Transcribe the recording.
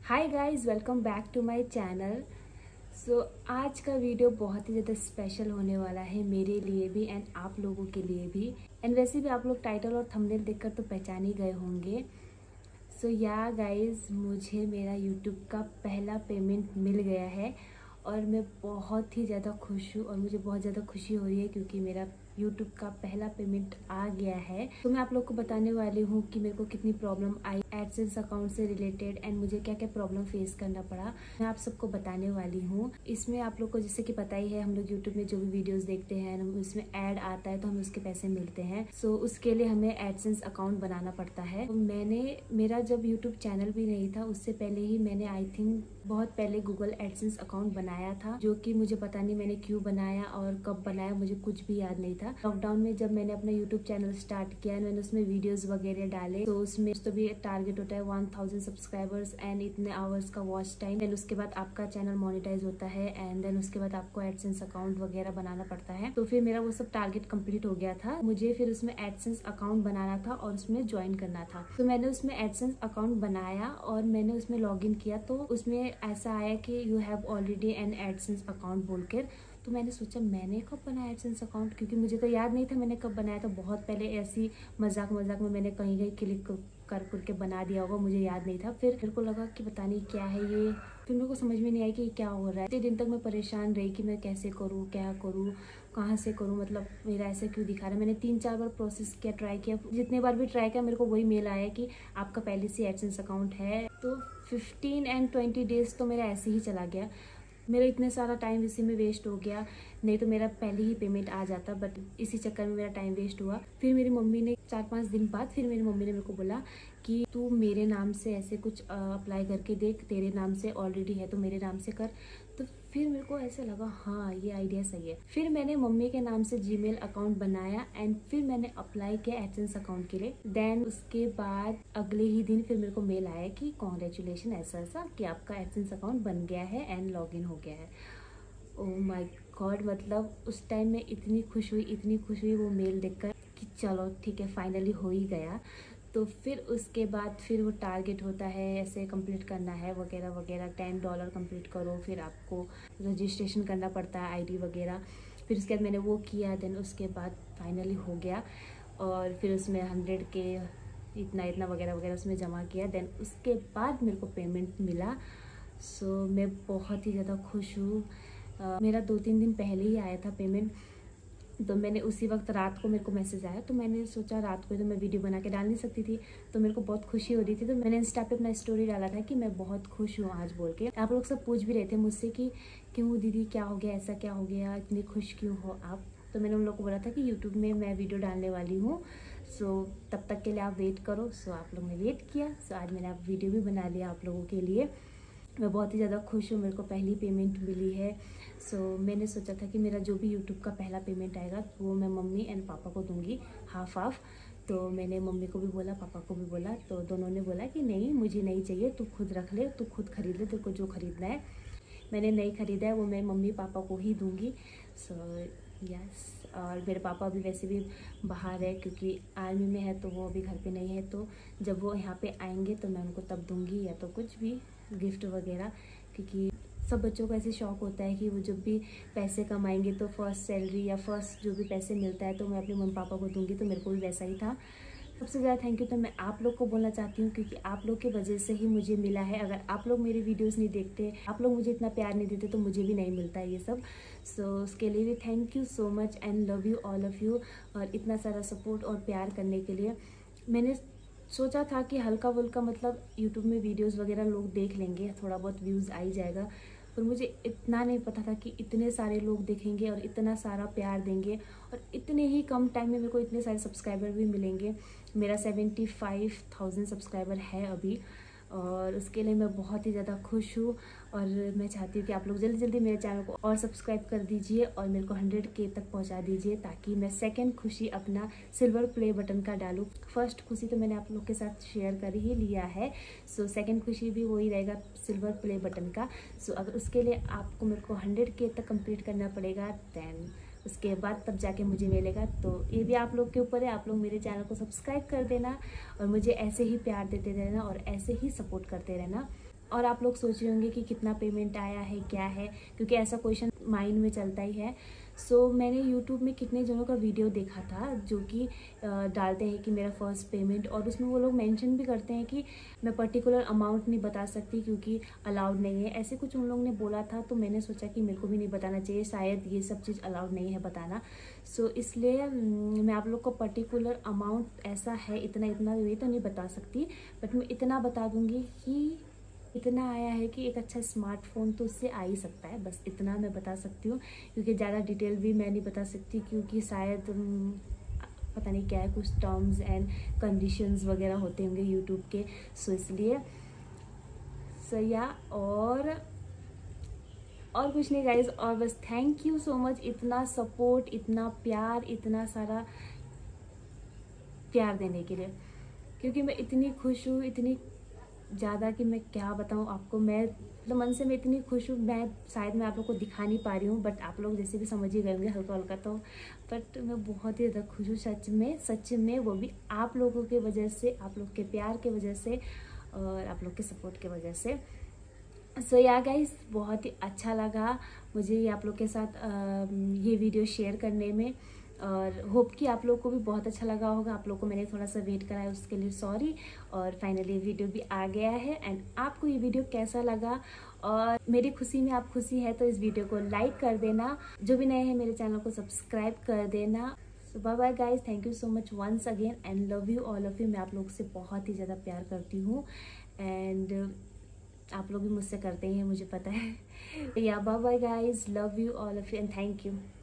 Hi guys, welcome back to my channel. So आज का video बहुत ही ज़्यादा स्पेशल होने वाला है मेरे लिए भी एंड आप लोगों के लिए भी। एंड वैसे भी आप लोग टाइटल और थंबनेल देखकर तो पहचान ही गए होंगे। सो या गाइस, मुझे मेरा यूट्यूब का पहला पेमेंट मिल गया है और मैं बहुत ही ज़्यादा खुश हूँ और मुझे बहुत ज़्यादा खुशी हो रही है क्योंकि मेरा यूट्यूब का पहला पेमेंट आ गया है। तो मैं आप लोग को बताने वाली हूँ कि मेरे को कितनी प्रॉब्लम आई एडसेंस अकाउंट से रिलेटेड एंड मुझे क्या क्या प्रॉब्लम फेस करना पड़ा, मैं आप सबको बताने वाली हूँ। इसमें आप लोग को जैसे कि पता ही है, हम लोग यूट्यूब में जो भी वीडियोस देखते हैं उसमें ऐड आता है तो हमें उसके पैसे मिलते हैं। सो उसके लिए हमें एडसेंस अकाउंट बनाना पड़ता है। तो मेरा जब यूट्यूब चैनल भी नहीं था उससे पहले ही मैंने आई थिंक बहुत पहले गूगल एडसेंस अकाउंट बनाया था, जो कि मुझे पता नहीं मैंने क्यों बनाया और कब बनाया, मुझे कुछ भी याद नहीं था। लॉकडाउन में जब मैंने अपना यूट्यूब चैनल स्टार्ट किया, मैंने उसमें वीडियोस वगैरह डाले, तो उसमें तो भी टारगेट होता है 1000 सब्सक्राइबर्स एंड इतने आवर्स का वॉच टाइम। देन उसके बाद आपका चैनल मोनेटाइज होता है एंड देन उसके बाद आपको एडसेंस अकाउंट वगैरह बनाना पड़ता है। तो फिर मेरा वो सब टारगेट कंप्लीट हो गया था। मुझे फिर उसमें एडसेंस अकाउंट बनाना था और उसमें ज्वाइन करना था। तो मैंने उसमें एडसेंस अकाउंट बनाया और मैंने उसमें लॉग इन किया, तो उसमें ऐसा आया कि you have already an AdSense account बोलकर। तो मैंने सोचा मैंने कब बनाया एडसेंस अकाउंट, क्योंकि मुझे तो याद नहीं था मैंने कब बनाया था। बहुत पहले ऐसी मजाक में मैंने कहीं क्लिक करके बना दिया होगा, मुझे याद नहीं था। फिर मेरे को लगा कि पता नहीं क्या है ये, फिर मेरे को समझ में नहीं आई कि क्या हो रहा है। इतने दिन तक मैं परेशान रही कि मैं कैसे करूँ, क्या करूँ, कहाँ से करूँ, मतलब मेरा ऐसा क्यों दिखा रहा है। मैंने 3-4 बार प्रोसेस किया, ट्राई किया। जितने बार भी ट्राई किया मेरे को वही मेल आया कि आपका पहले से एडसेंस अकाउंट है। तो 15 एंड 20 डेज तो मेरा ऐसे ही चला गया। मेरा इतने सारा टाइम इसी में वेस्ट हो गया, नहीं तो मेरा पहले ही पेमेंट आ जाता, बट इसी चक्कर में मेरा टाइम वेस्ट हुआ। फिर मेरी मम्मी ने 4-5 दिन बाद फिर मेरी मम्मी ने मेरे को बोला कि तू मेरे नाम से ऐसे कुछ अप्लाई करके देख, तेरे नाम से ऑलरेडी है तो मेरे नाम से कर। तो फिर मेरे को ऐसे लगा हाँ ये आइडिया सही है। फिर मैंने मम्मी के नाम से जीमेल अकाउंट बनाया एंड फिर मैंने अप्लाई किया एडसेंस अकाउंट के लिए। देन उसके बाद अगले ही दिन फिर मेरे को मेल आया कि कॉन्ग्रेचुलेशन ऐसा कि आपका एडसेंस अकाउंट बन गया है एंड लॉग इन हो गया है। ओह माय गॉड, मतलब उस टाइम में इतनी खुश हुई वो मेल देखकर कि चलो ठीक है फाइनली हो ही गया। तो फिर उसके बाद फिर वो टारगेट होता है ऐसे कंप्लीट करना है वगैरह वगैरह, $10 कंप्लीट करो, फिर आपको रजिस्ट्रेशन करना पड़ता है आईडी वगैरह। फिर उसके बाद मैंने वो किया, देन उसके बाद फाइनली हो गया और फिर उसमें 100 के इतना वगैरह वगैरह उसमें जमा किया। देन उसके बाद मेरे को पेमेंट मिला। सो मैं बहुत ही ज़्यादा खुश हूँ। मेरा 2-3 दिन पहले ही आया था पेमेंट, तो मैंने उसी वक्त रात को मेरे को मैसेज आया, तो मैंने सोचा रात को तो मैं वीडियो बना के डाल नहीं सकती थी, तो मेरे को बहुत खुशी हो रही थी। तो मैंने इंस्टा पे अपना स्टोरी डाला था कि मैं बहुत खुश हूँ आज बोल के। आप लोग सब पूछ भी रहे थे मुझसे कि क्यों दीदी क्या हो गया, ऐसा क्या हो गया, इतनी खुश क्यों हो आप। तो मैंने उन लोग को बोला था कि यूट्यूब में मैं वीडियो डालने वाली हूँ, सो तब तक के लिए आप वेट करो। सो आप लोग ने वेट किया, सो आज मैंने आप वीडियो भी बना लिया आप लोगों के लिए। मैं बहुत ही ज़्यादा खुश हूँ, मेरे को पहली पेमेंट मिली है। सो मैंने सोचा था कि मेरा जो भी यूट्यूब का पहला पेमेंट आएगा वो मैं मम्मी एंड पापा को दूंगी हाफ। तो मैंने मम्मी को भी बोला, पापा को भी बोला, तो दोनों ने बोला कि नहीं मुझे नहीं चाहिए, तू खुद रख ले, तू खुद खरीद ले, तेरे को जो खरीदना है। मैंने नहीं खरीदा है, वो मैं मम्मी पापा को ही दूंगी। सो यस, और मेरे पापा भी वैसे भी बाहर है क्योंकि आर्मी में है, तो वो अभी घर पे नहीं है। तो जब वो यहाँ पे आएंगे तो मैं उनको तब दूंगी, या तो कुछ भी गिफ्ट वगैरह, क्योंकि सब बच्चों को ऐसे शौक होता है कि वो जब भी पैसे कमाएंगे तो फर्स्ट सैलरी या फर्स्ट जो भी पैसे मिलता है तो मैं अपने मम्मी पापा को दूंगी। तो मेरे को भी वैसा ही था। सबसे ज़्यादा थैंक यू तो मैं आप लोग को बोलना चाहती हूँ, क्योंकि आप लोग की वजह से ही मुझे मिला है। अगर आप लोग मेरे वीडियोस नहीं देखते, आप लोग मुझे इतना प्यार नहीं देते, तो मुझे भी नहीं मिलता ये सब। सो उसके लिए भी thank you so much and love you all of you, और इतना सारा सपोर्ट और प्यार करने के लिए। मैंने सोचा था कि हल्का वुल्का मतलब यूट्यूब में वीडियोस वगैरह लोग देख लेंगे, थोड़ा बहुत व्यूज़ आ ही जाएगा, पर मुझे इतना नहीं पता था कि इतने सारे लोग देखेंगे और इतना सारा प्यार देंगे और इतने ही कम टाइम में मेरे को इतने सारे सब्सक्राइबर भी मिलेंगे। मेरा 75,000 सब्सक्राइबर है अभी, और उसके लिए मैं बहुत ही ज़्यादा खुश हूँ। और मैं चाहती हूँ कि आप लोग जल्दी जल्दी मेरे चैनल को और सब्सक्राइब कर दीजिए और मेरे को 100K तक पहुँचा दीजिए, ताकि मैं सेकंड खुशी अपना सिल्वर प्ले बटन का डालूँ। फर्स्ट खुशी तो मैंने आप लोग के साथ शेयर कर ही लिया है, सो सेकंड खुशी भी वही रहेगा, सिल्वर प्ले बटन का। सो अगर उसके लिए आपको मेरे को 100K तक कंप्लीट करना पड़ेगा, दैन उसके बाद तब जाके मुझे मिलेगा। तो ये भी आप लोग के ऊपर है, आप लोग मेरे चैनल को सब्सक्राइब कर देना और मुझे ऐसे ही प्यार देते रहना और ऐसे ही सपोर्ट करते रहना। और आप लोग सोच रहे होंगे कि कितना पेमेंट आया है, क्या है, क्योंकि ऐसा क्वेश्चन माइंड में चलता ही है। सो मैंने यूट्यूब में कितने जनों का वीडियो देखा था जो कि डालते हैं कि मेरा फर्स्ट पेमेंट, और उसमें वो लोग मेंशन भी करते हैं कि मैं पर्टिकुलर अमाउंट नहीं बता सकती क्योंकि अलाउड नहीं है, ऐसे कुछ उन लोगों ने बोला था। तो मैंने सोचा कि मेरे को भी नहीं बताना चाहिए, शायद ये सब चीज़ अलाउड नहीं है बताना। सो इसलिए मैं आप लोग को पर्टिकुलर अमाउंट ऐसा है इतना इतना ये तो नहीं बता सकती, बट मैं इतना बता दूँगी कि इतना आया है कि एक अच्छा स्मार्टफोन तो उससे आ ही सकता है, बस इतना मैं बता सकती हूँ। क्योंकि ज़्यादा डिटेल भी मैं नहीं बता सकती क्योंकि शायद पता नहीं क्या है, कुछ टर्म्स एंड कंडीशंस वगैरह होते होंगे यूट्यूब के। सो इसलिए या और कुछ नहीं गाइज, और बस थैंक यू सो मच इतना सपोर्ट, इतना प्यार, इतना सारा प्यार देने के लिए, क्योंकि मैं इतनी खुश हूँ, इतनी ज़्यादा कि मैं क्या बताऊँ आपको। मैं मतलब मन से मैं इतनी खुश हूँ, शायद मैं आप लोग को दिखा नहीं पा रही हूँ, बट आप लोग जैसे भी समझ ही गए होंगे हल्का हल्का तो। बट मैं बहुत ही ज़्यादा खुश हूँ सच में, वो भी आप लोगों की वजह से, आप लोग के प्यार की वजह से और आप लोग के सपोर्ट की वजह से। सो या गाइस, बहुत ही अच्छा लगा मुझे ये आप लोग के साथ ये वीडियो शेयर करने में, और होप कि आप लोग को भी बहुत अच्छा लगा होगा। आप लोग को मैंने थोड़ा सा वेट कराया उसके लिए सॉरी। और फाइनली वीडियो भी आ गया है। एंड आपको ये वीडियो कैसा लगा, और मेरी खुशी में आप खुशी है तो इस वीडियो को लाइक कर देना, जो भी नए हैं मेरे चैनल को सब्सक्राइब कर देना। So bye bye guys, thank you so much once again and love you all of you. मैं आप लोग से बहुत ही ज़्यादा प्यार करती हूँ, एंड आप लोग भी मुझसे करते ही हैं, मुझे पता है। या bye bye guys, love you all of you and thank you.